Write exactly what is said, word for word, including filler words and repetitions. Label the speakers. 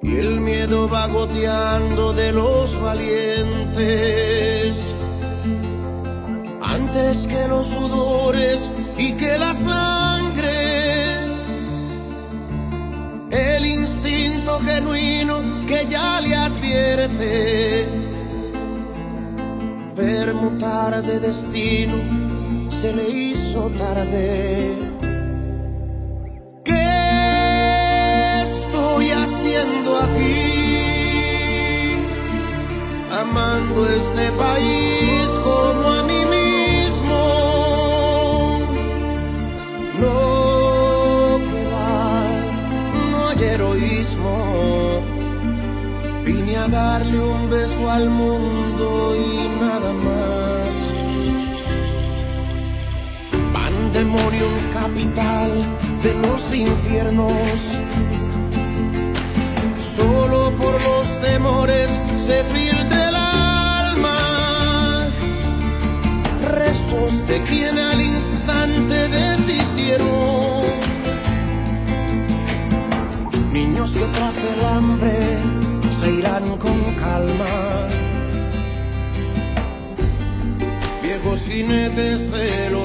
Speaker 1: y el miedo va goteando de los valientes. Antes que los sudores y que la sangre, el instinto genuino que ya le advierte, permutar de destino se le hizo tarde. ¿Qué estoy haciendo aquí? Amando este país como a mí mismo. No, que va, no hay heroísmo. Vine a darle un beso al mundo y nada más. Pandemonium capital de los infiernos. Solo por los temores se filtra el alma. Restos de quien al instante deshicieron. Niños que tras el hambre se irán con calma. Viejos jinetes de los